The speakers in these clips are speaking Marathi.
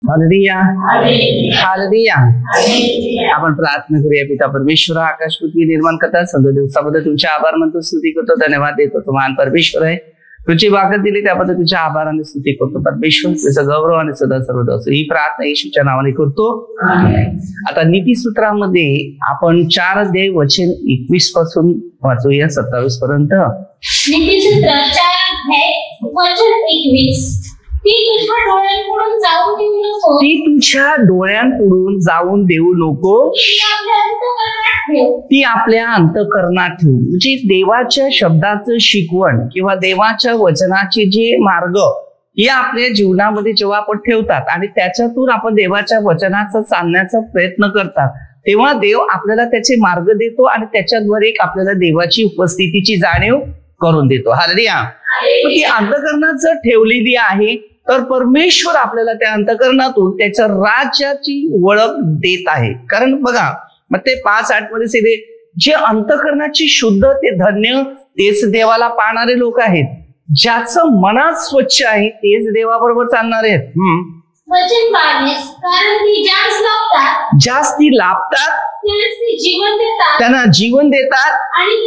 Hallelujah hallelujah. आपण प्रार्थना करूया. पिता परमेश्वर, आकाश पृथ्वी निर्माण करता समजा दिवसाबद्दल तुमचे आभार मानतो, स्तुती करतो, धन्यवाद देतो. तो महान परमेश्वर आहे, तुझी वागत दिली त्याबद्दल तुझ्या आभाराने स्तुती करतो. परमेश्वर तुझा गौरव आणि सदा सर्वदा असो. ही प्रार्थना येशूच्या नावाने करतो. आता नीतिसूत्रामध्ये आपण 4 अध्याय वचन 21 पासून वाचूया 27 पर्यंत. नीतिसूत्र 4 अध्याय वचन 21. ती तुझ्या डोळ्यांपुढून जाऊन देऊ नको, ती आपल्या अंतःकरणात ठेव. म्हणजे देवाच्या शब्दाचं शिकवण किंवा देवाच्या वचनाचे जे मार्ग हे आपल्या जीवनामध्ये जेव्हा आपण ठेवतात आणि त्याच्यातून आपण देवाच्या वचनाचा चालण्याचा प्रयत्न करतात, तेव्हा देव आपल्याला त्याचे मार्ग देतो आणि त्याच्याद्वारे एक आपल्याला देवाची उपस्थितीची जाणीव करून देतो. हालेलुया. ती अंतःकरणात जर ठेवलेली आहे तर परमेश्वर आपल्याला त्या अंतःकरणातून त्याच्या राज्याची ओळख देत आहे. कारण बघा मग ते 5:8 मध्ये सांगितले, जे अंतःकरणाची शुद्ध ते धन्य, तेच देवाला पाहणारे लोक आहेत. ज्याचं मनात स्वच्छ आहे तेच देवाबरोबर चालणारे आहेत. वचन 22. कारण ती जास्ती लाभतात त्यांना जीवन देतात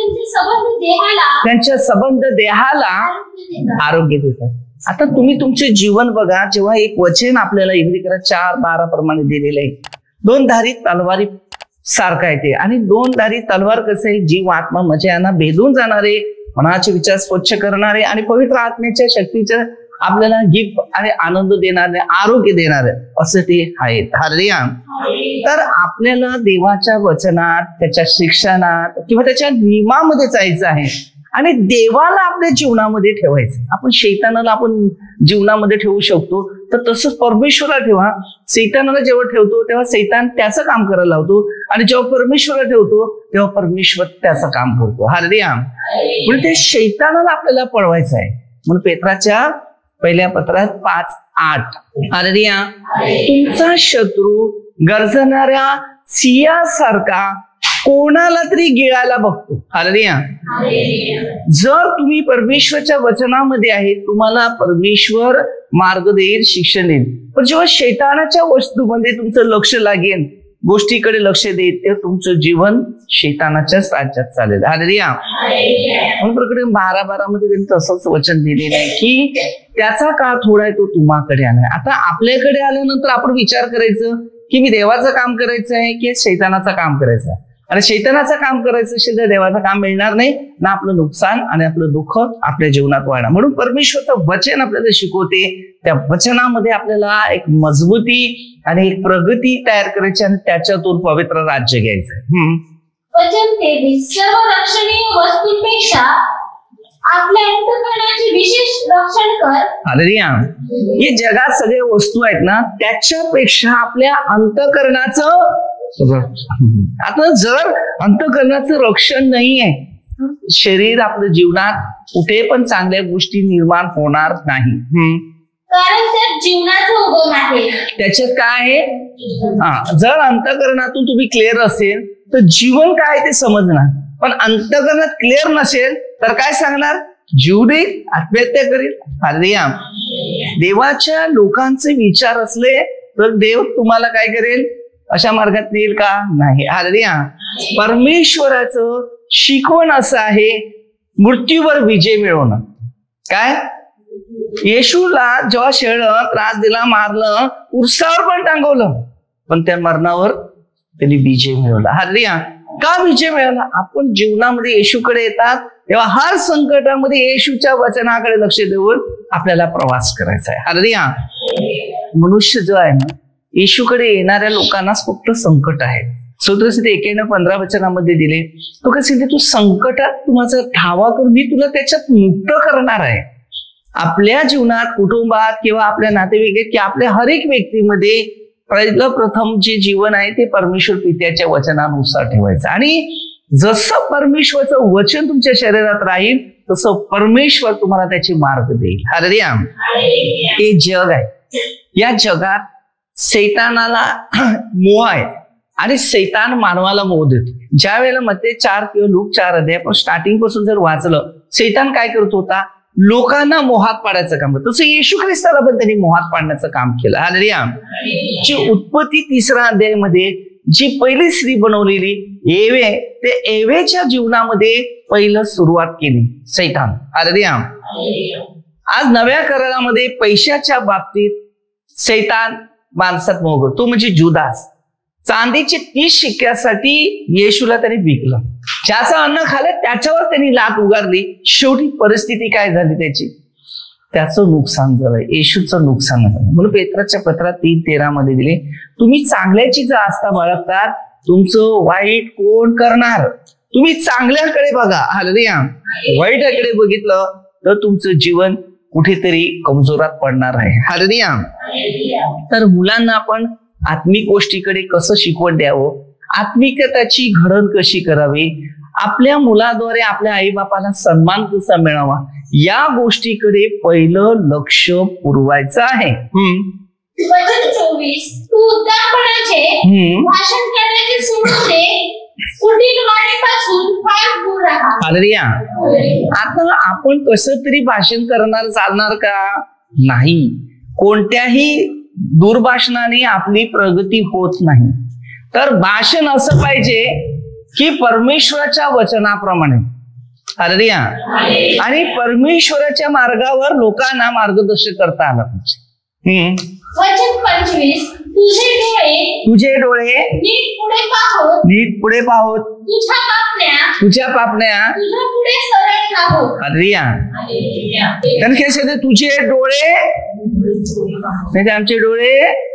आणि त्यांच्या संबंध देहाला आरोग्य देतात. आता तुम्ही तुमचे जीवन बघा, जेव्हा एक वचन आपल्याला इंग्लिश 4:12 प्रमाणे दिलेले आहे, 2 धारी तलवारी सारखं आहे ते. आणि 2 धारी तलवार कसं आहे, जीव आत्मा मजे यांना भेदून जाणारे, मनाचे विचार स्वच्छ करणारे आणि पवित्र आत्म्याच्या शक्तीचं आपल्याला गिफ्ट आणि आनंद देणारे, आरोग्य देणारे असं ते आहेत. हालेलुया. तर आपल्याला देवाच्या वचनात, त्याच्या शिक्षणात किंवा त्याच्या नियमामध्ये जायचं आहे आणि देवाला आपल्या जीवनामध्ये ठेवायचं. आपण शैतानाला आपण जीवनामध्ये ठेवू शकतो, तर तसंच परमेश्वराला ठेवा. शैतानाला जेव्हा ठेवतो तेव्हा शैतान त्याचं काम करायला लावतो आणि जेव्हा परमेश्वराला ठेवतो तेव्हा परमेश्वर त्याचं काम करतो. हालेलुया. म्हणजे ते शैतानाला आपल्याला पळवायचं आहे. म्हणून पेत्राच्या पहिल्या पत्रात 5:8 हालेलुया. तुमचा शत्रू गरजणाऱ्या सिंहासारखा कोणाला तरी गिळायला बघतो. हालेलुया. जर तुम्ही परमेश्वरच्या वचनामध्ये आहे, तुम्हाला परमेश्वर मार्ग देईल, शिक्षण देईल. पण जेव्हा शैतानाच्या वस्तूमध्ये तुमचं लक्ष लागेल, गोष्टीकडे लक्ष देईल, ते तुमचं जीवन शैतानाच्याच राज्यात चालेल. हालेलुया. म्हणून प्रकट 12:12 मध्ये त्यांनी तसंच वचन दिलेलं आहे की त्याचा काळ थोडा आहे, तो तुम्हाकडे आलाय. आता आपल्याकडे आल्यानंतर आपण विचार करायचं की मी देवाचं काम करायचं आहे की शैतानाचं काम करायचं आहे. आणि शैतानाचं काम करायचं असेल तर देवाचं काम मिळणार नाही ना, आपलं नुकसान आणि आपलं दुःख आपल्या जीवनात वाढणार. म्हणून परमेश्वरचं वचन आपल्याला शिकवते, त्या वचनामध्ये आपल्याला एक मजबूती आणि एक प्रगती तयार करायची आणि त्याच्यातून पवित्र राज्य घ्यायचं. वचन 23. सर्व रक्षणीय वस्तूंपेक्षा आपल्या अंतःकरणाचे विशेष रक्षण कर. हालेलुया. हे जगात सगळे वस्तू आहेत ना, त्याच्यापेक्षा आपल्या अंतःकरणाचं, आता जर अंतःकरणाचं रक्षण नाही आहे, शरीर आपल्या जीवनात कुठे पण चांगल्या गोष्टी निर्माण होणार नाही. कारण त्यात जीवनाचं उगम आहे. त्याच्यात काय आहे, जर अंतःकरणातून तुम्ही क्लिअर असेल तर जीवन काय ते समजणार. पण अंतःकरणात क्लिअर नसेल तर काय सांगणार, जीव देईल, आत्महत्या करेल. हालेलुया. देवाच्या लोकांचे विचार असले तर देव तुम्हाला काय करेल, अशा मार्गात नेईल का, नाही. हालेलुया. परमेश्वराचं शिकवण असं आहे, मृत्यूवर विजय मिळवणं. काय, येशूला जेव्हा शेळं त्रास दिला, मारलं, उरसावर पण टांगवलं, पण त्या मरणावर त्यांनी विजय मिळवला. हालेलुया. का विजय मिळवला, आपण जीवनामध्ये येशूकडे येतात तेव्हा हर संकटामध्ये येशूच्या वचनाकडे लक्ष देऊन आपल्याला प्रवास करायचा आहे. हालेलुया. मनुष्य जो आहे ना, येशूकडे येणाऱ्या लोकांनाच फक्त संकट आहे. सूत्रस्थिती 91:15 वचनामध्ये दिले, तो कसं तू संकटात तू माझा ठावा करून मी तुला त्याच्यात मुक्त करणार आहे. आपल्या जीवनात, कुटुंबात किंवा आपल्या नातेवाईकात किंवा आपल्या हर एक व्यक्तीमध्ये पहिलं प्रथम जे जीवन आहे ते परमेश्वर पित्याच्या वचनानुसार ठेवायचं. आणि जसं परमेश्वरचं वचन तुमच्या शरीरात राहील तसं परमेश्वर तुम्हाला त्याचे मार्ग देईल. हालेलुया. हे जग आहे, या जगात सैतानाला मोह आहे आणि सैतान मानवाला मोह देतो. ज्या वेळेला मत्ते 4 किंवा लूक 4 अध्याय पण स्टार्टिंग पासून जर वाचलं, सैतान काय करत होता, लोकांना मोहात पाडायचं काम केलं. तसं येशू ख्रिस्ताला पण त्यांनी मोहात पाडण्याचं काम केलं. हालेलुया. जी उत्पत्ती 3 अध्यायामध्ये जी पहिली स्त्री बनवलेली एवे, ते एवेच्या जीवनामध्ये पहिलं सुरुवात केली सैतान. हालेलुया. आज नव्या करारामध्ये पैशाच्या बाबतीत सैतान माणसात मोह करतो, तो म्हणजे जुदास. चांदीचे 30 शिक्क्यासाठी येशूला त्यांनी विकलं. ज्याचं अन्न खाल्लं त्याच्यावर त्यांनी लाट उगारली. शेवटी परिस्थिती काय झाली त्याची? त्याचं नुकसान झालं, येशूचं नुकसान झालं. म्हणून पेत्राच्या पत्रात 3:13 मध्ये दिले, तुम्ही चांगल्याची जर आस्था बाळगतात तुमचं वाईट कोण करणार? तुम्ही चांगल्याकडे बघा. हालेलुया. वाईटाकडे बघितलं तर तुमचं जीवन कुठेतरी कमजोरात पडणार आहे. हालेलुया. तर मुलांना आपण आत्मिक गोष्टीकडे कसं शिकवण द्यावं, आत्मिकताची घडण कशी करावी, आपल्या मुलाद्वारे आपल्या आई बापाला सन्मान कसा मिळावा, या गोष्टीकडे पहिलं लक्ष पुरवायचं आहे. वचन 24, तू उद्दामपणाचे भाषण करण्याचे सोडून दे, कुटिलवाणीपासून फार दूर राहा. हालेलुया. आता आपण कसं तरी भाषण करणार चालणार का? नाही. कोणत्याही दुर्भाषणाने आपली प्रगती होत नाही. तर भाषण असं पाहिजे की परमेश्वराच्या वचनाप्रमाणे. हालेलुया. आणि परमेश्वराच्या मार्गावर लोकांना मार्गदर्शन करता आलं पाहिजे. वचन 25, तुझे डोळे नीट पुढे पाहोत, नीट पुढे पाहोत, तुझ्या पापण्या तुझ्या पुढे सरळ राहोत. हालेलुया. त्यांनी काय सांगितलं? तुझे डोळे, म्हणजे आमचे डोळे.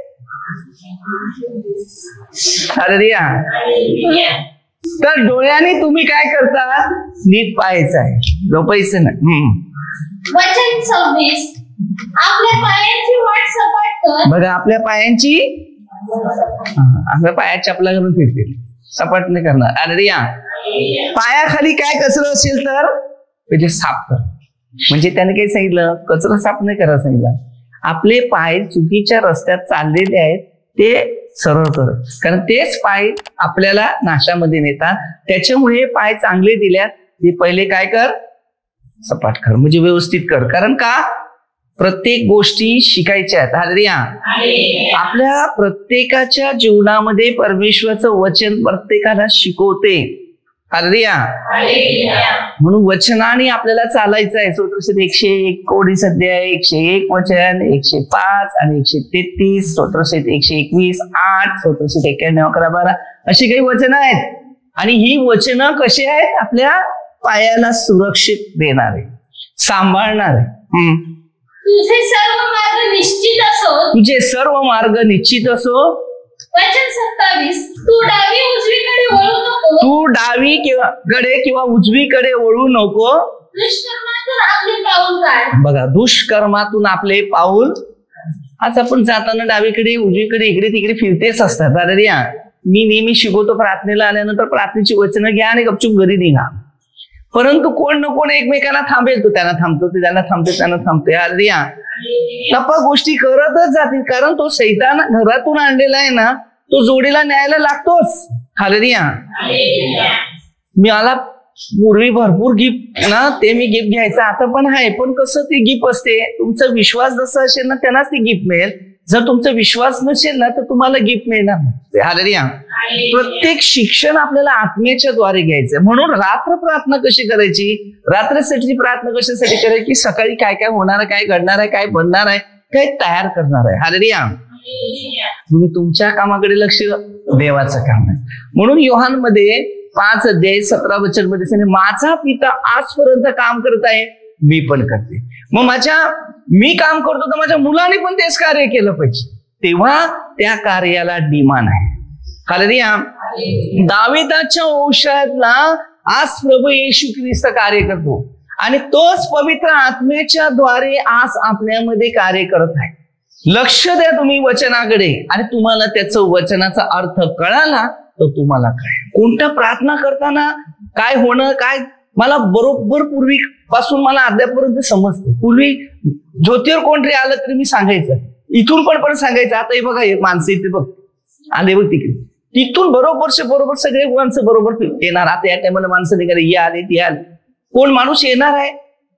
हालेलुया. तर डोळ्याने तुम्ही काय करता? नीट पाहायचं आहे, झोपायचं नाही. वचन 26, आपल्या पायांची वाट सपाट कर. बघा, आपल्या पायांची, आपल्या पाया चपला करून फिरते, सपाट नाही करणार. हालेलुया. पायाखाली काय कचरा असेल तर ते साफ कर. म्हणजे त्याने काय सांगितलं? कचरा साफ नाही करायला सांगितलं. आपले पाय चुकीच्या रस्त्यात चाललेले आहेत ते सरळ कर, कारण तेच पाय आपल्याला नाशामध्ये नेतात. त्याच्यामुळे पाय चांगले दिल्यात ते पहिले काय कर? सपाट कर, म्हणजे व्यवस्थित कर. कारण का? प्रत्येक गोष्टी शिकायच्या आहेत. हालेलुया. आपल्या प्रत्येकाच्या जीवनामध्ये परमेश्वराचं वचन प्रत्येकाला शिकवते. हालेलुया. म्हणून वचनाने आपल्याला चालायचं आहे. स्तोत्रसंहिता 101 कोडीस अध्याय, 101 वचन, 105 आणि 133, स्तोत्रसंहिता 121, 8, स्तोत्रसंहिता 91, 11, 12 अशी काही वचनं आहेत. आणि ही वचनं कशी आहेत? आपल्या पायाला सुरक्षित देणारे, सांभाळणारे. तुझे सर्व मार्ग निश्चित असो, तुझे सर्व मार्ग निश्चित असो. वचन 27, तू डावी उजवीकडे वळू नको, तू डावीकडे किंवा उजवीकडे वळू नको. दुष्कर्मातून आपले पाऊल काढ. बघा, दुष्कर्मातून आपले पाऊल. आज आपण जाताना डावीकडे उजवीकडे इकडे तिकडे फिरतेच असतात. हालेलुया. मी नेहमी शिकवतो, प्रार्थनेला आल्यानंतर प्रार्थनेची वचनं घ्या आणि गपचूप घरी निघा. परंतु कोण न कोण एकमेकांना थांबेल. तो त्यांना थांबतो, ते त्यांना थांबते, त्यांना थांबते. हालेलुया. टप्पा गोष्टी करतच जातील, कारण तो सैतान घरातून आणलेला आहे ना, तो जोडीला न्यायला लागतोच. हालेलुया. मला पूर्वी भरपूर गिफ्ट ना, ते मी गिफ्ट घ्यायचं, आता पण आहे. पण कसं ते गिफ्ट असते, तुमचा विश्वास जसा असेल ना त्यांनाच ते गिफ्ट मिळेल. जर तुमचा विश्वास नसेल ना तर तुम्हाला गिफ्ट मिळणार नाही. हालेलुया. प्रत्येक शिक्षण आपल्याला आत्म्याच्या द्वारे घ्यायचं. म्हणून रात्र प्रार्थना कशी करायची? रात्रीसाठी प्रार्थना कशासाठी करायची? सकाळी काय काय होणार आहे, काय घडणार आहे, काय बनणार आहे, काय तयार करणार आहे. हालेलुया. तुम्ही तुमच्या कामाकडे लक्ष, देवाचं काम आहे. म्हणून योहान मध्ये 5 अध्याय 17 वचन मध्ये सांगितले, माझा पिता आजपर्यंत काम करत आहे, मी पण करते. मग मी काम करतो तर माझ्या मुलाने पण तेच कार्य केलं पाहिजे. तेव्हा त्या कार्याला डिमांड आहे. हालेलुया. दाविदाच्या वंशातला आज प्रभू येशू ख्रिस्त कार्य करतो आणि तोच पवित्र आत्म्याच्या द्वारे आज आपल्यामध्ये कार्य करत आहे. लक्ष द्या तुम्ही वचनाकडे, आणि तुम्हाला त्याचं वचनाचा अर्थ कळाला तर तुम्हाला काय, कोणत्या प्रार्थना करताना काय होणं, काय मला बरोबर पूर्वीपासून मला अद्यापर्यंत समजते. पूर्वी ज्योतीवर कोणतरी आलं तरी मी सांगायचं, इथून पण सांगायचं. आता हे बघा, हे माणसं इथे बघ आले बघ तिकडे, तिथून बरोबर सगळे माणसं बरोबर येणार. आता या टायमाला माणसं निघाले, ये आले ती आले, कोण माणूस येणार आहे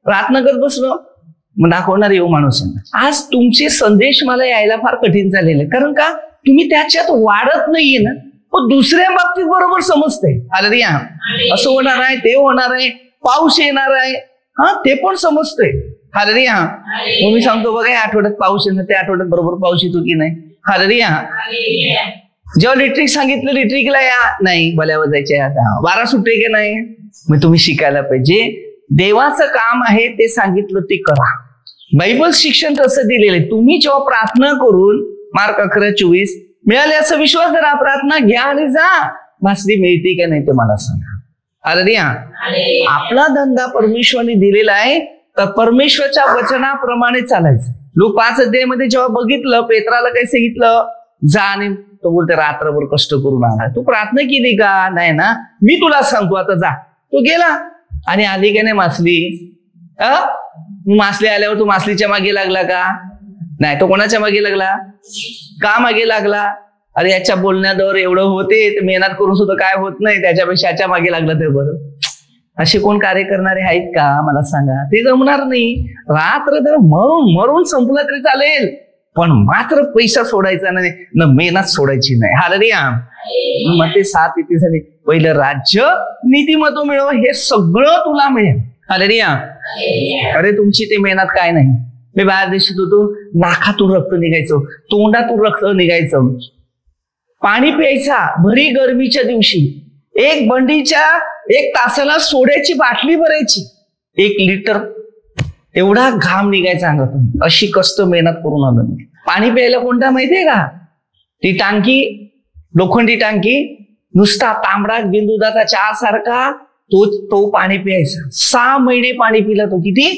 प्रार्थना करत बसलो, मग दाखवणार येऊ माणूस आहे. आज तुमचे संदेश मला यायला फार कठीण झालेले, कारण का तुम्ही त्याच्यात वाढत नाहीये ना. पण दुसऱ्या बाबतीत बरोबर समजते. हालेलुया. असं होणार आहे, ते होणार आहे, पाऊस येणार आहे, हा ते पण समजतंय. हालेलुया. मग मी सांगतो बघा, या आठवड्यात पाऊस येणार, त्या आठवड्यात बरोबर पाऊस येतो की नाही. हालेलुया. जेव्हा लिट्रिक सांगितलं लिट्रिकला या, नाही भल्यावर जायचे, आता वारा सुटे की नाही. मग तुम्ही शिकायला पाहिजे, देवाचं काम आहे ते सांगितलं ते करा. बायबल शिक्षण तसं दिलेलं आहे. तुम्ही जेव्हा प्रार्थना करून मार्क 11:24 मिळाले असं विश्वास धरा, प्रार्थना घ्या आणि जा, मासली मिळते का नाही ते मला सांगा. हालेलुया. आपला धंदा परमेश्वराने दिलेला आहे, तर परमेश्वरच्या वचनाप्रमाणे चालायचं. लूक 5 जेव्हा बघितलं, पेत्राला काय सांगितलं, जा आणि तो बोलते रात्रभर कष्ट करून आला. तू प्रार्थना केली का नाही ना, मी तुला सांगतो आता जा. तो गेला आणि आली का नाही मासली. मासली आल्यावर तू मासलीच्या मागे लागला का नाही, तो कोणाच्या मागे लागला, का मागे लागला. अरे याच्या बोलण्यावर एवढं होते, मेहनत करून सुद्धा काय होत नाही, त्याच्यापेक्षा याच्या मागे लागलं ते बरं. असे कोण कार्य करणारे आहेत का मला सांगा. ते जमणार नाही. रात्र जर मरून मरून संपलं तरी चालेल, पण मात्र पैसा सोडायचा नाही, न मेहनत सोडायची नाही. हालेलुया. मग ते 7 इथे झाले. पहिलं राज्य नीतिमत्व मिळव, हे सगळं तुला मिळेल. हालेलुया. अरे तुमची ते मेहनत काय नाही. मी बाहेर देशात होतो, नाकातून रक्त निघायचं, तोंडातून रक्त निघायचं, पाणी प्यायचा भरी गरमीच्या दिवशी, 1 बंडीच्या 1 तासाला सोड्याची बाटली भरायची, 1 लिटर एवढा घाम निघायचा अंगातून. अशी कष्ट मेहनत करून आलं. पाणी प्यायला कोणता माहितीये का, ती टांकी, लोखंडी टांकी, नुसता तांबडा बिंदुदाचा चहा सारखा तो पाणी प्यायचा. 6 महिने पाणी पिलं तो. किती?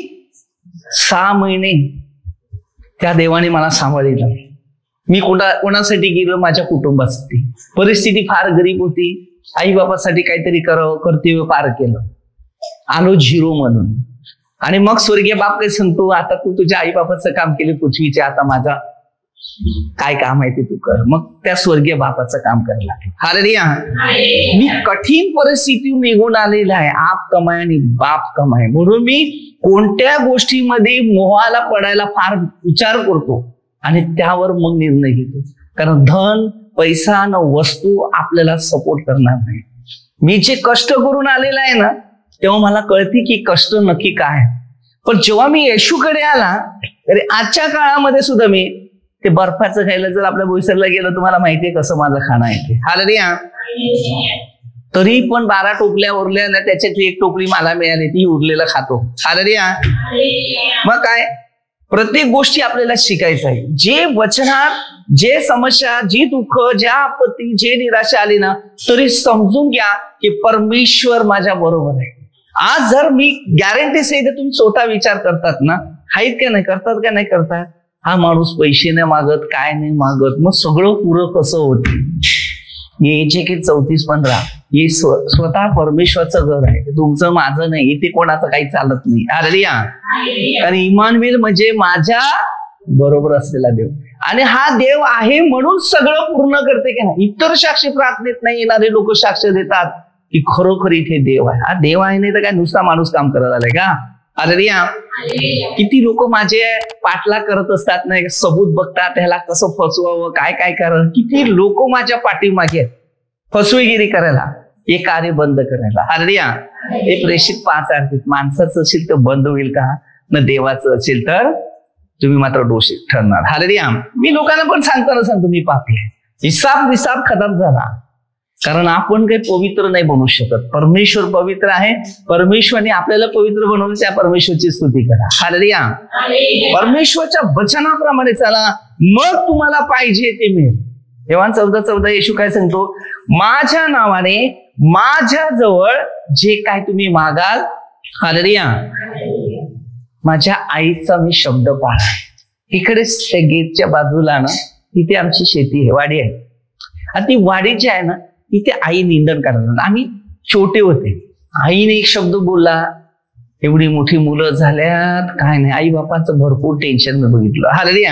6 महिने. त्या देवाने मला सांभाळलं. मी कोणासाठी गेलो, माझ्या कुटुंबासाठी. परिस्थिती फार गरीब होती, आई बाबासाठी काहीतरी करावं, कर्तव्य पार केलं, आलो 0 म्हणून. आणि मग स्वर्गीय बाप काही सांगतो, आता तू तुझ्या आई बाबाचं काम केलं पृथ्वीचे, आता माझा काय काम आहे ते तू कर. मग त्या स्वर्गीय बापाचं काम करायला लागलं. हालेलुया. मी कठीण परिस्थिती निघून आलेला आहे. आप कमाय आणि बाप कमाय, म्हणून मी कोणत्या गोष्टीमध्ये मोहाला पडायला फार विचार करतो आणि त्यावर मग निर्णय घेतो. कारण धन, पैसा न वस्तू आपल्याला सपोर्ट करणार नाही. मी जे कष्ट करून आलेला आहे ना, तेव्हा मला कळते की कष्ट नक्की काय. पण जेव्हा मी येशूकडे आला, तरी आजच्या काळामध्ये सुद्धा मी ते बर्फाचं खायला जर आपल्या बोईसरला गेलं, तुम्हाला माहितीये कसं माझं खाणं आहे ते. हालेलुया. तरी पण 12 टोपल्या उरल्या ना, त्याच्यातली 1 टोपली मला मिळाली, ती उरलेलं खातो. हालेलुया. मग काय, प्रत्येक गोष्टी आपल्याला शिकायचं आहे. जे वचनात, जे समस्या, जी दुःख, ज्या आपत्ती, जे निराशा आली ना, तरी समजून घ्या की परमेश्वर माझ्या बरोबर आहे. आज जर मी गॅरंटी सहित तुम्ही स्वतः विचार करतात ना, आहेत का नाही, करतात का नाही करतात, हा माणूस पैसे नाही मागत, काय नाही मागत, मग सगळं पुरं कसं होत. याचे की 34:15 हे स्वतः परमेश्वरचं घर आहे, तुमचं माझं नाही, इथे कोणाचं काही चालत नाही. हालेलुया. आणि इमानुएल म्हणजे माझ्या बरोबर असलेला देव, आणि हा देव आहे म्हणून सगळं पूर्ण करते की नाही. इतर साक्ष प्रार्थनेत नाही येणारे लोक साक्ष देतात की खरोखर इथे देव आहे. हा देव आहे, नाही तर काय नुसता माणूस काम करायला आलाय का. हालेलुया. किती लोक माझे पाठलाग करत असतात, नाही सबूत बघतात, त्याला कसं फसवावं, काय काय करावं. किती लोक माझ्या पाठीमागे फसवेगिरी करायला, हे कार्य बंद करायला. हालेलुया. हे प्रेषित 5 आहेत. माणसाचं असेल तर बंद होईल का, न देवाचं असेल तर तुम्ही मात्र दोषी ठरणार. हालेलुया. मी लोकांना पण सांगतो मी पापी आहे. हिसाब खतम झाला, कारण आपण काही पवित्र नाही बनवू शकत. परमेश्वर पवित्र आहे. परमेश्वरने आपल्याला पवित्र बनवलं, त्या परमेश्वरची स्तुती करा. हालेलुया. परमेश्वरच्या वचनाप्रमाणे चला, मग तुम्हाला पाहिजे ते मिळेल. योहान 14:14 येशू काय सांगतो, माझ्या नावाने माझ्या जवळ जे काय तुम्ही मागाल, हालेलुया, माझ्या आईचा मी शब्द पाळा. इकडेच त्या गेटच्या बाजूला ना, तिथे आमची शेती आहे, वाडी आहे. आणि ती वाडी जी आहे ना, तिथे आई निंदण करतात. आम्ही छोटे होते, आईने एक शब्द बोलला, एवढी मोठी मुलं झाल्यात, काय नाही, आई बापाचं भरपूर टेन्शन मी बघितलं. हालेलुया.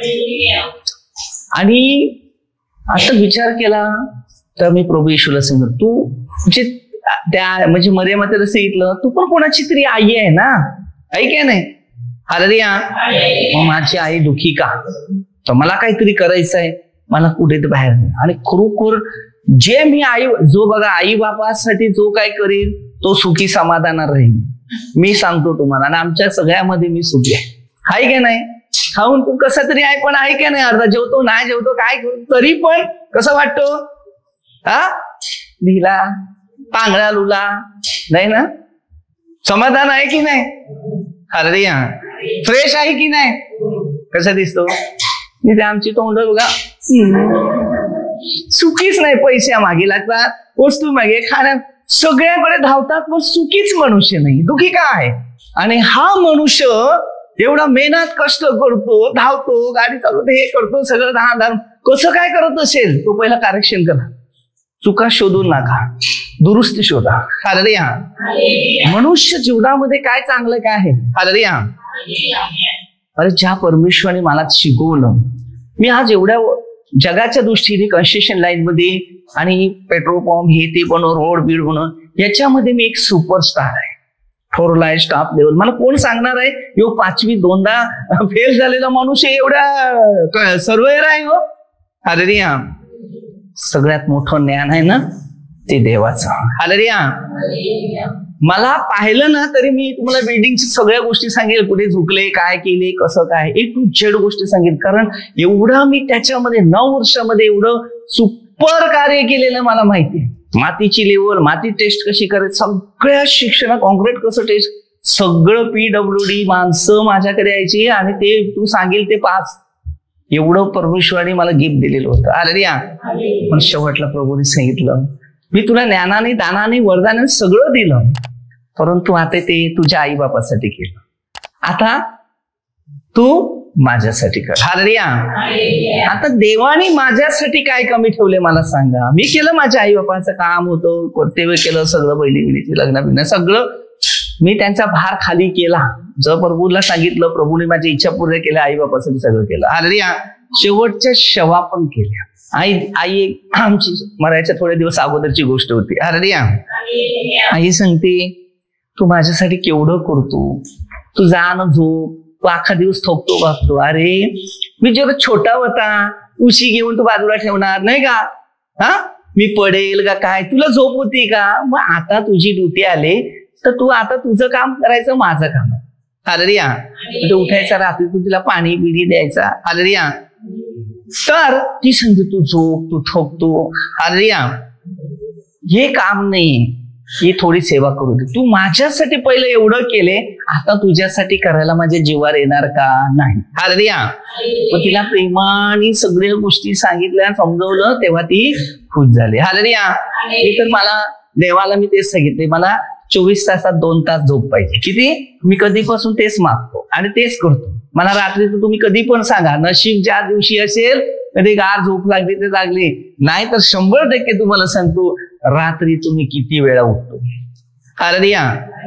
आणि आता विचार केला तर मी प्रभू येशूला सांगितलं, तू म्हणजे त्या म्हणजे मरियम मातेला सांगितलं, तू पण कोणाची तरी आई आहे ना, आहे की नाही? हालेलुया. मग माझी आई दुखी का? तर मला काहीतरी करायचं आहे, मला कुठे तर बाहेर नाही. आणि खरोखर जे मी जो बघा आई बापासाठी जो काय करील तो सुखी समाधानात राहील. मी सांगतो तुम्हाला, आणि आमच्या सगळ्यामध्ये मी सुखी आहे की नाही? खाऊन तू कसा तरी आहे, पण आहे की नाही? अर्धा जेवतो नाही जेवतो काय तरी पण कसं वाटतो? हा ढिला पांगळा लुला नाही ना? समाधान आहे की नाही? हालेलुया. फ्रेश आहे की नाही? कसा दिसतो? ते आमची तोंड बघा सुखीच नाही. पैसे मागे लागतात, वस्तू मागे, खाण्या सगळ्याकडे धावतात, पण सुखीच मनुष्य नाही. दुखी का आहे? आणि हा मनुष्य एवढा मेहनत कष्ट करतो, धावतो, गाडी चालवतो, हे करतो, सगळं धान कसं काय करत असेल तो पहिला करेक्शन करा. चुका शोधून नका, दुरुस्ती शोधा. हालेलुया. मनुष्य जीवनामध्ये काय चांगलं काय आहे? हालेलुया. अरे ज्या परमेश्वराने मला शिकवलं, मी आज एवढ्या जगाच्या दृष्टीने कन्स्ट्रक्शन लाईन मध्ये आणि पेट्रोल पंप हे ते बनव, रोड बीड बनव, याच्यामध्ये मी एक सुपरस्टार आहे. ठरलाय स्टाफ लेवल. मला कोण सांगणार आहे यो 5वी 2दा फेल झालेला माणूस एवढ्या सर्वेअर आहे हो? हालेलुया. सगळ्यात मोठं ज्ञान आहे ना ते देवाचं. हालेलुया. मला पाहिलं ना तरी मी तुम्हाला बिल्डिंगची सगळ्या गोष्टी सांगेल, कुठे झुकले, काय केले, कसं काय, A to Z गोष्टी सांगेल. कारण एवढं मी त्याच्यामध्ये 9 वर्षामध्ये एवढं सुपर कार्य केलेलं मला माहिती आहे. मातीची लेवल, माती टेस्ट कशी करायची, सगळ्या शिक्षण, कॉन्क्रीट कसं टेस्ट, सगळं PWD माणसं माझ्याकडे यायची आणि ते तू सांगेल ते पास. एवढं परमेश्वराने मला गिफ्ट दिलेलं होतं. हालेलुया. पण शेवटला प्रभूने सांगितलं, मी तुला ज्ञानाने, दानाने, वरदानाने सगळं दिलं, परंतु आता ते तुझ्या आई बापासाठी केलं, आता तू माझ्यासाठी कर. हालेलुया. आता देवाने माझ्यासाठी काय कमी ठेवले मला सांगा? मी केलं माझ्या आई बापाचं काम होतं, कर्तव्य केलं, सगळं पहिली मिळीची लग्न बिग्न सगळं मी त्यांचा भार खाली केला. जर प्रभूला सांगितलं, प्रभूने माझी इच्छा पूर्ण केल्या, आई बापासाठी सगळं केलं. हालेलुया. शेवटच्या सेवा पण केल्या. आई आमची मरायच्या थोड्या दिवस अगोदरची गोष्ट होती. हालेलुया. आई सांगते, तू माझ्यासाठी केवढं करतो, तू जा ना झोप, तू अख्खा दिवस थकतो बघतो. अरे मी जेव्हा छोटा होता, उशी घेऊन तू बाजूला ठेवणार नाही का? हा मी पडेल का काय, तुला झोप होती का? मग आता तुझी ड्युटी आले तर तू आता तुझं काम करायचं, माझं काम आहे. हालेलुया. तू उठायचा, रात्री तू तिला पाणी बिडी द्यायचा. हालेलुया. तर ती सांगते तू झोप, तू थकतो. हालेलुया. हे काम नाही, ही थोडी सेवा करू दे. तू माझ्यासाठी पहिलं एवढं केले, आता तुझ्यासाठी करायला माझ्या जीवावर येणार का? नाही. हालेलुया. मग तिला प्रेमाने सगळ्या गोष्टी सांगितल्या, समजवलं, तेव्हा ती खुश झाली. हालेलुया. मी तर मला देवाला मी तेच सांगितले, मला 24 तासात 2 तास झोप पाहिजे. किती? मी कधीपासून तेच मागतो आणि तेच करतो. मला रात्री तर तुम्ही कधी पण सांगा, नशीब ज्या दिवशी असेल कधी गार झोप लागली ते लागली, नाही तर 100% तुम्हाला सांगतो रात्री तुम्ही किती वेळा उठतो. हालेलुया.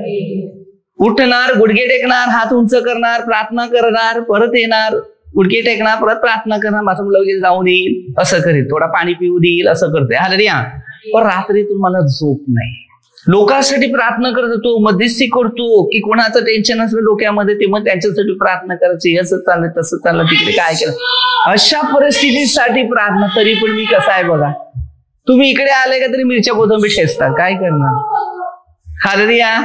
उठणार, गुडघे टेकणार, हात उंच करणार, प्रार्थना करणार, परत येणार, गुडघे टेकणार, परत प्रार्थना करणार, माझं लगेच जाऊन येईल, असं करेल, थोडा पाणी पिऊ देईल, असं करते. हालेलुया. पण रात्री तुम्हाला झोप नाही. लोकांसाठी प्रार्थना करत होतो, मध्यस्थी करतो, की कोणाचं टेन्शन असलं डोक्यामध्ये ते मग त्यांच्यासाठी प्रार्थना करायची, असं चाललंय तसं चाललं, तिकडे काय केलं, अशा परिस्थितीसाठी प्रार्थना. तरी पण मी कसा आहे बघा, तुम्ही इकडे आले का तरी मिरच्या कोथिंबीर ठेचतात, काय करणार? हालेलुया.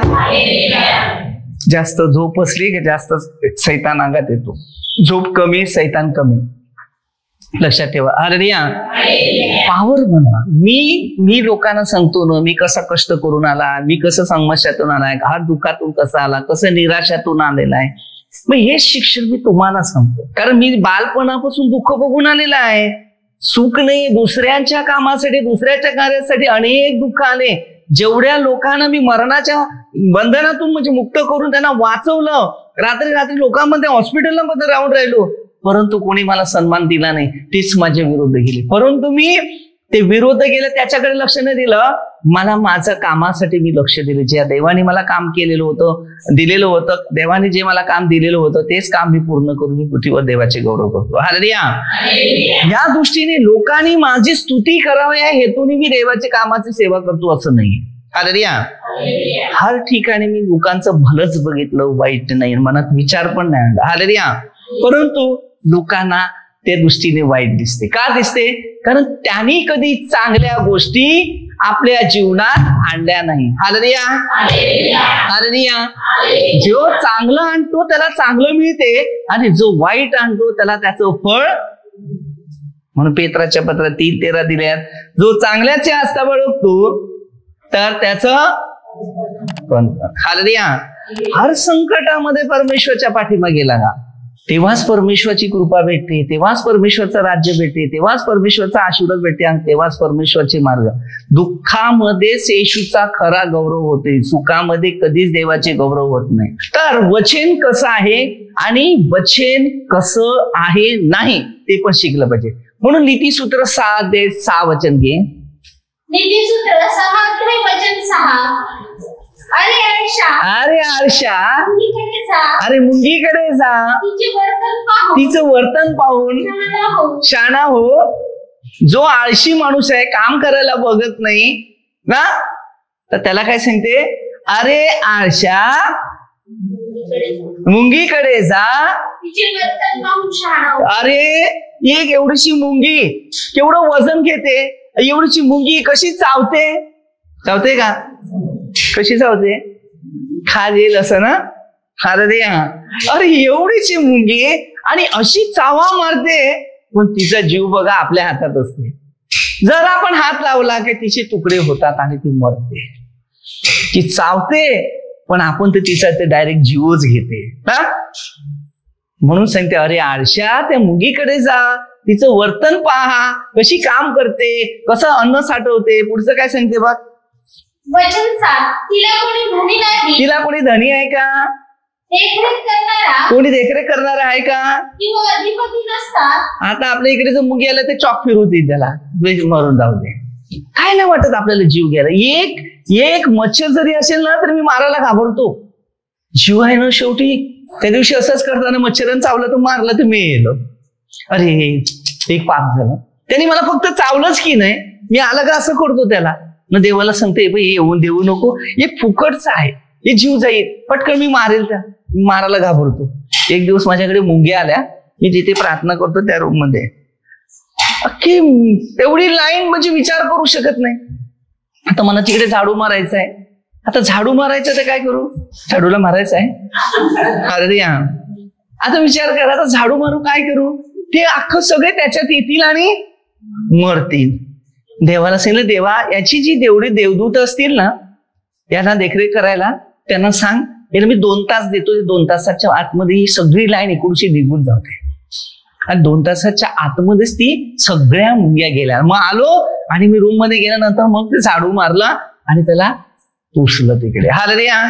जास्त झोप असली की जास्त सैतान अंगात येतो, झोप कमी सैतान कमी. लक्षात ठेवा. हालेलुया. पावर म्हणा. मी लोकांना सांगतो ना, मी कसा कष्ट करून आला, मी कसं समस्यातून आलाय, हात दुःखातून कसा आला, कसं निराशातून आलेला आहे. मग हे शिक्षण मी तुम्हाला सांगतो, कारण मी बालपणापासून दुःख बघून आलेला आहे. सुख नाही, दुसऱ्यांच्या कामासाठी, दुसऱ्याच्या कार्यासाठी अनेक दुःख आले. जेवढ्या लोकांना मी मरणाच्या बंधनातून म्हणजे मुक्त करून त्यांना वाचवलं, रात्री लोकांमध्ये हॉस्पिटलला मध्ये राहून राहिलो, परंतु कोणी मला सन्मान दिला नाही, तीच माझ्या विरुद्ध गेली. परंतु मी ते विरोध गेले, त्याच्याकडे लक्ष नाही दिलं, मला माझ्या कामासाठी मी लक्ष दिले. ज्या देवाने मला काम केलेलं होतं, दिलेलं होतं, देवाने जे मला काम दिलेलं होतं तेच काम मी पूर्ण करून मी पृथ्वीवर देवाचे गौरव करतो. हालेलुया. या दृष्टीने लोकांनी माझी स्तुती करावी या हेतूने मी देवाच्या कामाची सेवा करतो असं नाही. हालेलुया. हर ठिकाणी मी लोकांचं भलंच बघितलं, वाईट नाही, मनात विचार पण नाही आणला. हालेलुया. परंतु लोकांना त्या दृष्टीने वाईट दिसते. का दिसते? कारण त्यांनी कधी चांगल्या गोष्टी आपल्या जीवनात आणल्या नाही. हालेलुया. हालेलुया. जो चांगलं आणतो त्याला चांगलं मिळते आणि जो वाईट आणतो त्याला त्याचं फळ. म्हणून पेत्राच्या पत्रात 3:13 दिल्यात, जो चांगल्याचे असता बळगतो तर त्याचं. हालेलुया. हर संकटामध्ये परमेश्वरच्या पाठीमागे लागा, तेव्हाच परमेश्वराची कृपा भेटते, तेव्हाच परमेश्वरचं राज्य भेटते, तेव्हाच परमेश्वरचा आशीर्वाद भेटते आणि तेव्हाच परमेश्वरचे मार्ग. दुःखामध्येच येशूचा खरा गौरव होते, सुखामध्ये कधीच देवाचे गौरव होत नाही. तर वचन कसं आहे आणि वचन कसं आहे नाही ते पण शिकलं पाहिजे. म्हणून नीतीसूत्र 6 वचन घे. नीतीसूत्र 6 वचन 6. अरे आरशा, अरे मुंगीकडे जा, तिचं वर्तन पाहून शाणा हो. जो आळशी माणूस आहे, काम करायला बघत नाही ना, तर त्याला काय सांगते? अरे आळशा, मुंगीकडे जा, अरे एक एवढीशी मुंगी केवढं वजन घेते, एवढीशी मुंगी कशी चावते? चावते का? कशी चावते? खाजेल असं ना. अरे एवढीची मुंगी आणि अशी चावा मारते, पण तिचा जीव बघा आपल्या हातात असते. जर आपण हात लावला की तिचे तुकडे होतात आणि ती मरते. ती चावते पण आपण तर तिचा ते डायरेक्ट जीवच घेते ना. म्हणून सांगते, अरे आळशा, त्या मुंगीकडे जा, तिचं वर्तन पहा, कशी काम करते, कसं अन्न साठवते. पुढचं काय सांगते बघ. वचन 7. तिला कोणी धनी आहे का? कोणी देखरेख करणारा आहे का? अधिपती नसतात. आता आपल्या इकडे जर मुंगी आला ते चॉक फिरवते, त्याला मरून जाऊ दे. काय नाही वाटत आपल्याला जीव घ्यायला. एक मच्छर जरी असेल ना तर मी मारायला घाबरतो. जीव आहे ना शेवटी. त्या दिवशी असंच करताना मच्छरानं चावलं तर मारलं तर मी येलो. अरे एक पाप झालं. त्यांनी मला फक्त चावलंच की नाही, मी आलं का असं करतो त्याला. मग देवाला सांगते, येऊन देऊ नको, हे फुकटचं आहे, हे जीव जाईल, पटकन मी मारेल, त्या मारायला घाबरतो. एक दिवस माझ्याकडे मुंग्या आल्या, मी जिथे प्रार्थना करतो त्या रूम मध्ये अख्खी एवढी लाईन, म्हणजे विचार करू शकत नाही. आता मला तिकडे झाडू मारायचं आहे. आता झाडू मारायचं तर काय करू? झाडूला मारायचं आहे. अरे आता विचार करा, आता झाडू मारू काय करू? ते अख्खं सगळे त्याच्यात येतील आणि मरतील. देवाला सांगितलं, देवा याची जी जेवढी देवदूत असतील ना, यांना देखरेख करायला त्यांना सांग, याला मी 2 तास देतो. 2 तासाच्या आतमध्ये ही सगळी लाईन इकडची निघून जाते. आणि 2 तासाच्या आतमध्येच ती सगळ्या मुंग्या गेल्या. मग आलो आणि मी रूम मध्ये गेल्यानंतर मग ते झाडू मारला आणि त्याला पुसलं तिकडे. हालेलुया.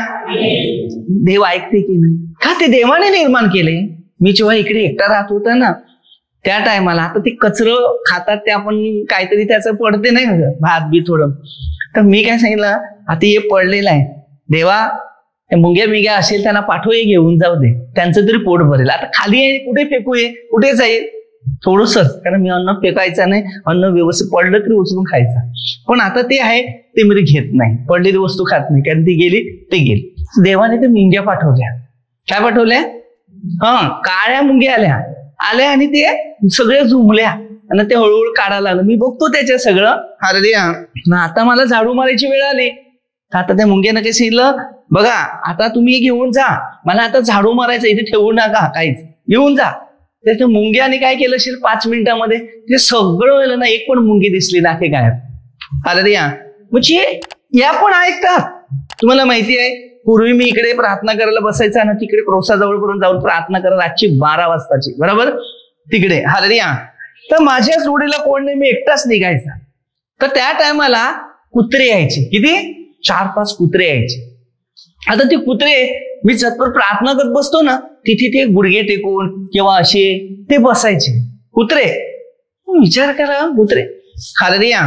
देव ऐकते की नाही? का? ते देवाने निर्माण केले. मी जेव्हा इकडे एकटा राहत होता ना, त्या टायमाला, आता ते कचरं खातात, ते आपण काहीतरी त्याचं पडते नाही का, भात बी थोडं, तर मी काय सांगितलं, आता हे पडलेलं आहे, देवा मुंग्या बिग्या असेल त्यांना पाठव, हे घेऊन जाऊ दे, त्यांचं तरी पोट भरेल. आता खाली आहे, कुठे फेकू, ये कुठे जाईल? थोडंसंच, कारण मी अन्न फेकायचं नाही, अन्न व्यवस्थित पडलं तरी उचलून खायचं. पण आता ते आहे ते मी घेत नाही, पडलेली वस्तू खात नाही, कारण ती गेली ते गेली. देवाने ते मुंग्या पाठवल्या. काय पाठवल्या? काळ्या मुंग्या आल्या आणि ते सगळे झुमल्या आणि ते हळूहळू काढायला लागलं. मी बघतो त्याच्या सगळं. अरे आता मला झाडू मारायची वेळ आली. आता त्या मुंग्यानं काय सांगितलं, बघा आता तुम्ही घेऊन जा, मला आता झाडू मारायचं, इथे ठेवू नका काहीच, येऊन जा. त्याच्या मुंग्याने काय केलं असेल 5 मिनिटामध्ये ते सगळं ना, एक पण मुंगी दिसली ना, हे काय. अरे म्हणजे या पण ऐकतात. तुम्हाला माहिती आहे, पूर्वी मी इकडे प्रार्थना करायला बसायचा ना, तिकडे क्रोसाजवळपर्यंत जाऊन प्रार्थना करायला, रातची 12 वाजताची, बरोबर तिकडे. हालेलुया. तर माझ्या जोडीला कोण नाही, मी एकटाच निघायचा. तर त्या टायमाला कुत्रे यायचे. किती? 4-5 कुत्रे यायचे. आता ते कुत्रे, मी झटपट प्रार्थना करत बसतो ना, तिथे ते गुडघे टेकून किंवा असे ते बसायचे कुत्रे. विचार करा, कुत्रे. हालेलुया.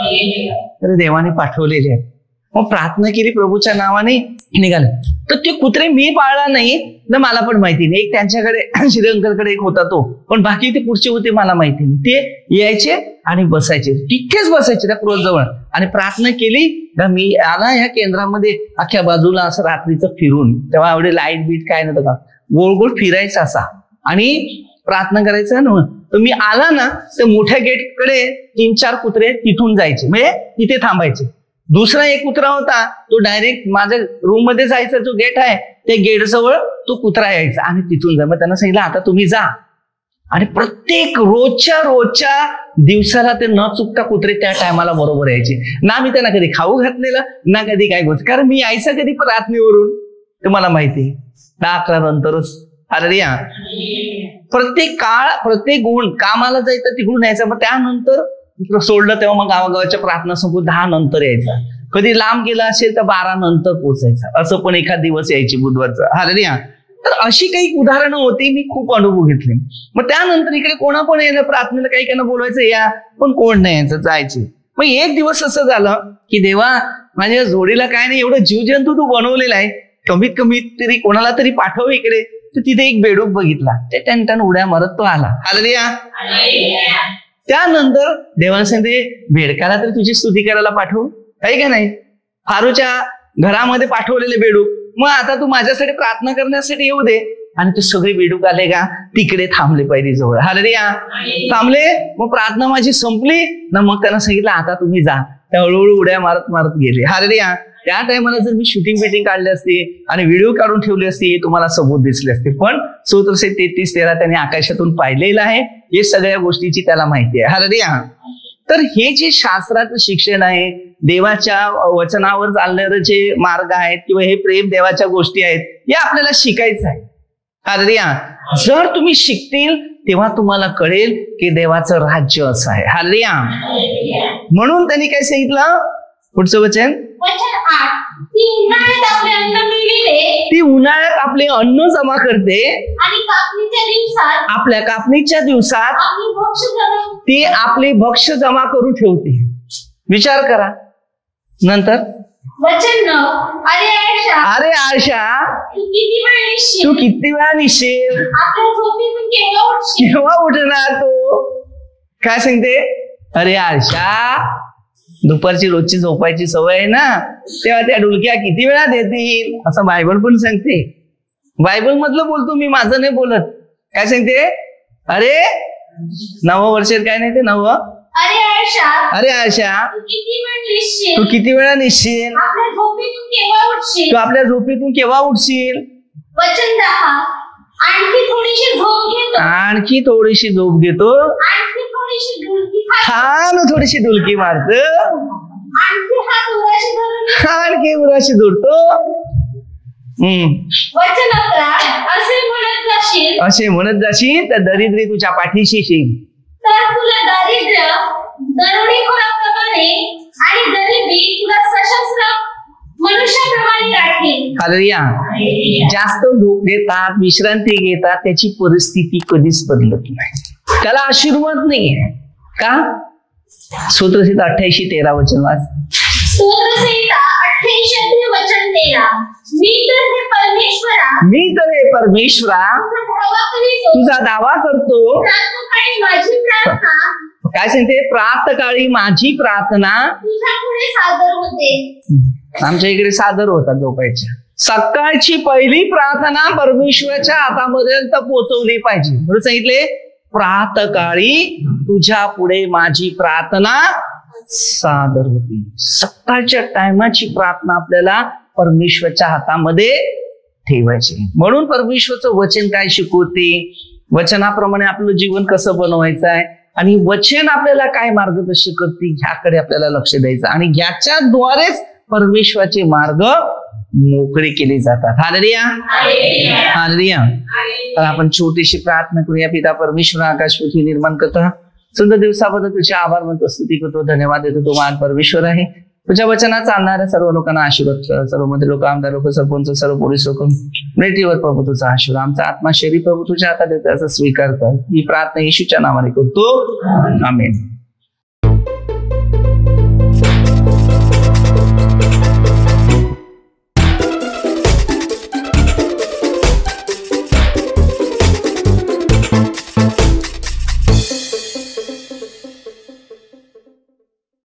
तर देवाने पाठवलेले आहेत. मग प्रार्थना केली प्रभूच्या नावाने, निघाले. तर ते कुत्रे मी पाळला नाही ना, मला पण माहिती नाही. एक त्यांच्याकडे श्रीलंकरकडे एक होता तो, पण बाकी ते पुढचे होते मला माहिती नाही. ते यायचे आणि बसायचे, तिथेच बसायचे त्या क्रॉस जवळ आणि प्रार्थना केली का मी आला या केंद्रामध्ये अख्ख्या बाजूला असं रात्रीचं फिरून, तेव्हा एवढे लाईट बीट काय नव्हतं का, गोल गोल फिरायचं असा आणि प्रार्थना करायचं ना. तर मी आला ना तर मोठ्या गेटकडे 3-4 कुत्रे तिथून जायचे, म्हणजे तिथे थांबायचे. दुसरा एक कुत्रा होता तो डायरेक्ट माझ्या रूम मध्ये जायचा, जो गेट आहे त्या गेट जवळ तो कुत्रा यायचा आणि तिथून जा. मग त्यांना सांगितलं आता तुम्ही जा. आणि प्रत्येक रोजच्या दिवसाला ते न चुकता कुत्रे त्या टायमाला बरोबर यायचे. ना मी त्यांना कधी खाऊ घातलेलं ना कधी काय गोष्ट, कारण मी यायचं कधी प्रार्थनेवरून तुम्हाला माहिती 10-11 नंतरच. अरे या प्रत्येक काळ प्रत्येक गुण कामाला जायचं तिकडून यायचं, मग त्यानंतर सोडलं तेव्हा मग गावागावाच्या प्रार्थना संपून 10 नंतर यायचा. कधी लांब गेला असेल तर 12 नंतर पोचायचा. असं पण एखाद दिवस यायची बुधवारचं. अरे या तर अशी काही उदाहरणं होती, मी खूप अनुभव घेतले. मग त्यानंतर इकडे कोणा पण येणं प्रार्थनेला काही काही बोलवायचं या, पण कोण नाही यायचं, जायचे. मग एक दिवस असं झालं की देवा माझ्या जोडीला काय नाही, एवढं जीवजंतू तू बनवलेला आहे, कमीत कमी तरी कोणाला तरी पाठव इकडे. तर तिथे एक बेडूक बघितला, ते टन उड्या मारत तो आला. हालेलुया. त्यानंतर देवाने सांगितले बेडकाला तरी तुझी स्तुती करायला पाठवू, काही का नाही, फारूच्या घरामध्ये पाठवलेले बेडूक, मग आता तू माझ्यासाठी प्रार्थना करण्यासाठी येऊ दे. आणि ते सगळे बेडूक आले का तिकडे थांबले पहिली जवळ. हालेलुया. थांबले, मग प्रार्थना माझी संपली ना, मग त्यांना सांगितलं आता तुम्ही जा. त्या हळूहळू उड्या मारत मारत गेले. हालेलुया. त्या टायमाला जर मी शूटिंग काढली असती आणि व्हिडिओ काढून ठेवली असती, तुम्हाला सबूत दिसले असते. पण स्तोत्र 33:13 त्याने आकाशातून पाहिलेलं आहे, हे सगळ्या गोष्टीची त्याला माहिती आहे. हालेलुया. तर हे जे शास्त्राचं शिक्षण आहे, देवाच्या वचनावर चालणारे जे मार्ग आहेत किंवा हे प्रेम देवाच्या गोष्टी आहेत, हे आपल्याला शिकायचं आहे. हालेलुया. जर तुम्ही शिकतील तेव्हा तुम्हाला कळेल की देवाचं राज्य असं आहे. हालेलुया. म्हणून त्यांनी काय सांगितलं, पुढचं वचन 8, ती उन्हाळ्यात आपले अन्न मिळविते, ती उन्हाळ्यात आपले अन्न जमा करते आणि कापणीच्या दिवसात आपल्या कापणीच्या दिवसात आपली भक्ष जमा ती आपले भक्ष्य जमा करून ठेवते. विचार करा. नंतर वचन 9, अरे आशा तू किती वेळ निसशील, तू किती वेळा निसशील, आपल्या झोपेतून केव्हा उठशील, केव्हा उठणार तू. काय सांगते, अरे आशा दुपारची रोजची झोपायची सवय आहे ना, तेव्हा त्या डुलक्या किती वेळा देतील, असं बायबल पण सांगते. बायबल मधलं बोलतो मी, माझं नाही बोलत. काय सांगते, अरे 9 वर्षात काय नाही ते 9, अरे आशा तू किती वेळ निसशील, तू किती वेळा निसशील, आपल्या झोपेतून केव्हा उठशील, तू आपल्या झोपेतून केव्हा उठशील. वचन 10, आणखी थोडीशी झोप घेतो, आणखी थोडीशी झोप घेतो, आणखी थोडीशी डुलकी खातो, छान थोडीशी डुलकी मारतो, आणखी हात उराशी धरून आणखी उराशी धरतो. वचन 11, असे म्हणत जाशील तर दरिद्री तुझ्या पाठीशी येईल, तर तुला दारिद्र्य दरोडेखोराप्रमाणे आणि गरिबी तुला सशस्त्र मनुष्याप्रमाणे गाठेल. हालेलुया. जास्त झोप घेतात, विश्रांती घेतात, त्याची परिस्थिती कधीच बदलत नाही, त्याला आशीर्वाद नाहीये. का? स्तोत्रसंहिता 88:13 वचन वाच. स्तोत्रसंहिता 88 वचन 13, मी तर हे परमेश्वरा तुझा दावा करतो, प्रातःकाळी माझी प्रार्थना, काय सांगते, प्रातःकाळी माझी प्रार्थना तुझ्या पुढे सादर होते. आमच्या इकडे सादर होतात झोपायच्या. सकाळची पहिली प्रार्थना परमेश्वराच्या हातापर्यंत पोहोचवली पाहिजे. म्हणून सांगितले प्रातःकाळी तुझ्या पुढे माझी प्रार्थना सादर होती. सकाळच्या टायमाची प्रार्थना आपल्याला परमेश्वराच्या हातामध्ये ठेवायची. म्हणून परमेश्वरचं वचन काय शिकवते, वचनाप्रमाणे आपलं जीवन कसं बनवायचं आहे आणि वचन आपल्याला काय मार्गदर्शन करते ह्याकडे आपल्याला लक्ष द्यायचं आणि ह्याच्याद्वारेच परमेश्वराचे मार्ग मोकळे केले जातात. हालेलुया. हालेलुया. तर आपण छोटीशी प्रार्थना करूया. पिता परमेश्वर, आकाश पृथ्वी निर्माण करता सुंदर दिवसाबद्दल तुझे आभार मानतो, स्तुती करतो, धन्यवाद देतो. तो महान परमेश्वर आहे. तुझ्या वचनात चालणाऱ्या सर्व लोकांना आशीर्वाद कर. सर्व मंत्री लोक, आमदार लोक, सरपंच, सर्व पोलीस लोक, मिलिटरीवर प्रभू तुझा आशीर्वाद. आमचा आत्मा शरीर प्रभू तुझ्या हातात देतो, याचा स्वीकार कर. ही प्रार्थना येशूच्या नावाने करतो. आमेन.